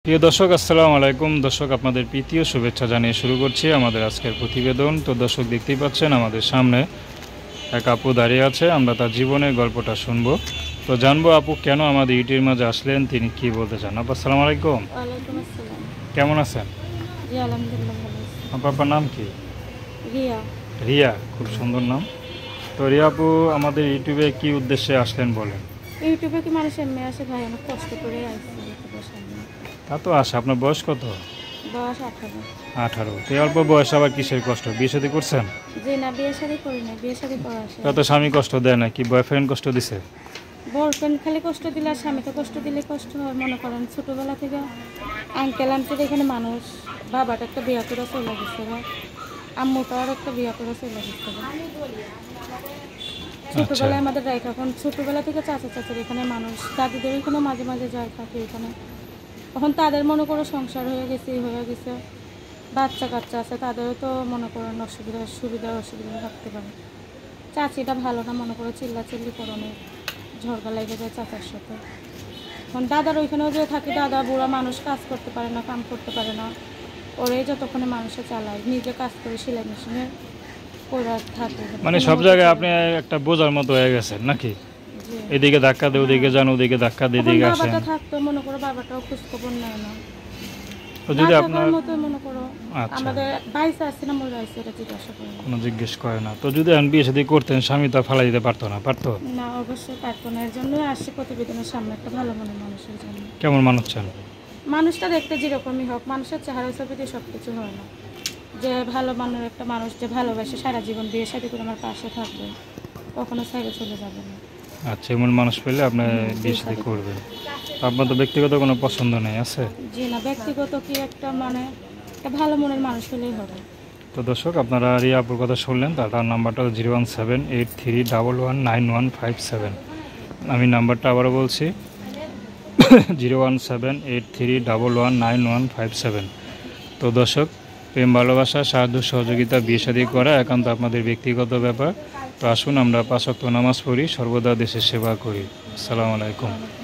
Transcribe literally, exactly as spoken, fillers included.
প্রিয় দর্শক, আসসালামু আলাইকুম। দর্শক, আপনাদের প্রীতীয় শুভেচ্ছা জানিয়ে শুরু করছি আমাদের আজকের প্রতিবেদন। তো দর্শক, দেখতেই পাচ্ছেন আমাদের সামনে এক আপু দাঁড়িয়ে আছে। আমরা তার জীবনের গল্পটা শুনবো। তো জানবো আপু কেন আমাদের ইউটিউবের মাঝে আসলেন, তিনি কি বলতে চান। আপু আসসালামু আলাইকুম। ওয়ালাইকুম আসসালাম। কেমন আছেন? জি আলহামদুলিল্লাহ ভালো আছি। আপনার নাম কি? রিয়া। রিয়া, খুব সুন্দর নাম। তো রিয়া আপু, আমাদের ইউটিউবে কি উদ্দেশ্যে আসলেন বলেন। ইউটিউবে কি মানুষ এমনি আসে ভাই? অনেক কষ্ট করে আসছে ইউটিউবের সামনে। তা তো আসে। আপনার বয়স কত? বয়স আঠারো। আঠারো। তো অল্প বয়স আবার কিসের কষ্ট? বিয়ে শাদী করছেন? জি না, বিয়ে শাদী করি না, বিয়ে শাদী করা আসে। তা তো স্বামী কষ্ট দেয় না, কি বয়ফ্রেন্ড কষ্ট দিছে? বয়ফ্রেন্ড খালি কষ্ট দিলে আর স্বামীকে কষ্ট দিলে কষ্ট হয়। মনে করেন ছোটোবেলা থেকে আঙ্কেল আন্টির এখানে মানুষ, বাবাটা একটা বিয়া করে চলে গেছে, আম্মুটার একটা বিয়া করে চলে গেছে। ছোটোবেলায় আমাদের রাইট, এখন ছোটোবেলা থেকে চাচা চাচার এখানে মানুষ, দাদিদের এখানে মাঝে মাঝে যায় থাকে এখানে। তখন তাদের মনে করো সংসার হয়ে গেছে, হয়ে গেছে, বাচ্চা কাচ্চা আছে, তাদেরও তো মনে করেন অসুবিধা সুবিধা অসুবিধা থাকতে পারে। চাচিটা ভালো না, মনে করো চিল্লা চিল্লি করণে ঝগড়া লেগে যায় চাচার সাথে। এখন দাদার ওইখানেও যে থাকি, দাদা বুড়া মানুষ, কাজ করতে পারে না, কাম করতে পারে না, ওরে যতক্ষণে মানুষে চালায়, নিজে কাজ করে সেলাই মেশিনে করে থাকে। মানে সব জায়গায় আপনি একটা বোঝার মতো হয়ে গেছেন নাকি? এদিকে ধাক্কা দিয়ে ওদিকে যান, ওদিকে ধাক্কা দিয়ে দিকে আসেন। বাবাটা থাকতো, মনে করো বাবাটাও খোঁজ খবর নেয় না। তো যদি আপনার মতো মনে করো আমাদের বাইসে আসছে না মরে আসছে, এটা জিজ্ঞাসা করে কোনো জিজ্ঞেস করে না। তো যদি আমি বিয়ে শাদী করতেন, স্বামী তো ফালাই দিতে পারতো না? পারতো না, অবশ্যই পারতো না। এর জন্যই আসছে প্রতিবেদনের সামনে, একটা ভালো মনের মানুষের জন্য। কেমন মানুষ চান? মানুষটা দেখতে যেরকমই হোক, মানুষের চেহারা ছবিতে সব কিছু হয় না। যে ভালো মানের একটা মানুষ, যে ভালোবাসে সারা জীবন বিয়ে শাদী করে আমার পাশে থাকবে, কখনো সাইডে চলে যাবে না। আচ্ছা, এমন মানুষ পেলে আপনি বিয়ে শাদী করবেন। আপনার তো ব্যক্তিগত কোনো পছন্দ নেই আছে? জি না, ব্যক্তিগত কি একটা মানে একটা ভালো মনের মানুষ হলেই হবে। তো দর্শক, আপনারা রিয়া আপুর কথা শুনলেন। তার নাম্বারটা zero one seven eight three double one nine one five seven. আমি নাম্বারটা আবারও বলছি, zero one seven eight three double one nine one five seven. তো দর্শক, প্রেম ভালোবাসা সাহায্য সহযোগিতা বিয়ে শাদী করা একান্ত আপনাদের ব্যক্তিগত ব্যাপার। তো আসুন আমরা পাঁচ ওয়াক্ত নামাজ পড়ি, সর্বদা দেশের সেবা করি। আসসালামু আলাইকুম।